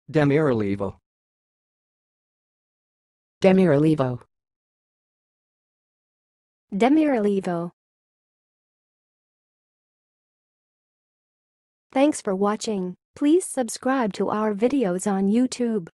demirilievo, demirilievo, demirilievo. Thanks for watching. Please subscribe to our videos on YouTube.